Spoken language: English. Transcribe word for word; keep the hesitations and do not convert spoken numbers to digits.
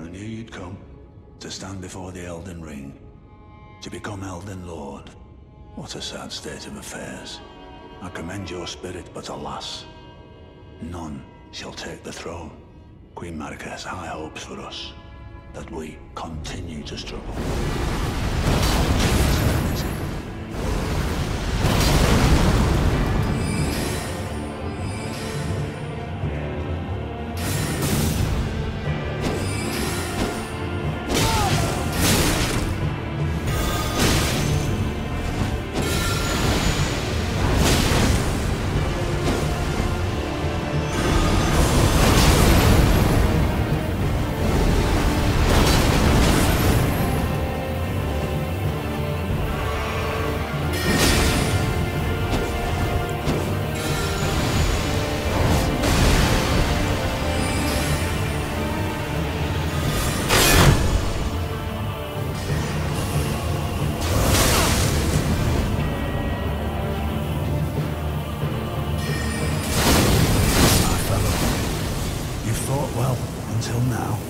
knew you'd come. To stand before the Elden Ring. To become Elden Lord. What a sad state of affairs. I commend your spirit, but alas, none shall take the throne. Queen Maliketh has high hopes for us, that we continue to struggle. Well, until now.